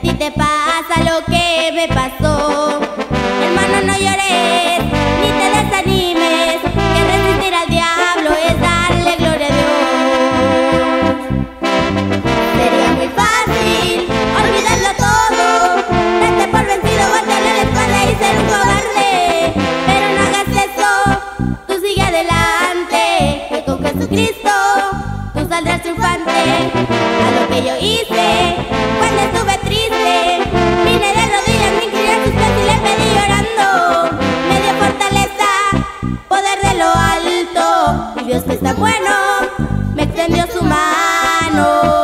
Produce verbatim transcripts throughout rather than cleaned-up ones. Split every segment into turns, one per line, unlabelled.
ti te pasa lo que me pasó. Hermano, no llores, ni te desanimes, que resistir al diablo es darle gloria a Dios. Sería muy fácil olvidarlo todo, darte por vencido, voltearle la espalda y ser un cobarde. Pero no hagas eso, tú sigue adelante, que con Jesucristo tú saldrás triunfante. A lo que yo hice cuando estuve triste, vine de rodillas, me incliné a sus pies y le pedí llorando. Me dio fortaleza, poder de lo alto, y Dios que está bueno me extendió su mano.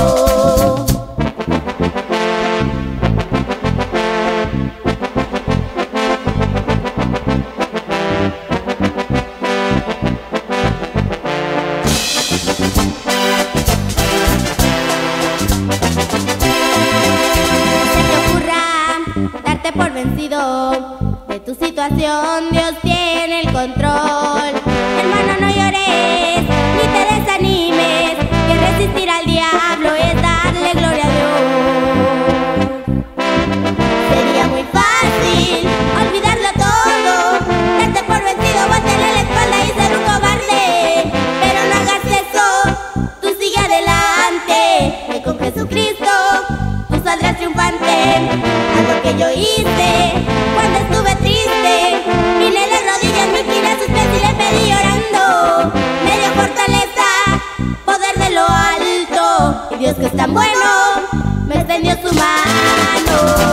Por vencido de tu situación, Dios tiene el control. Hermano, no llores, ni te desanimes, que resistir al diablo es darle gloria a Dios. Sería muy fácil olvidarlo todo, darte por vencido, voltearle la espalda y ser un cobarde. Pero no hagas eso, tú sigue adelante, que con Jesucristo tú saldrás triunfante. Algo que yo hice cuando estuve triste, vine de rodillas, me incliné a sus pies y le pedí llorando. Me dio fortaleza, poder de lo alto, y Dios que es tan bueno me extendió su mano.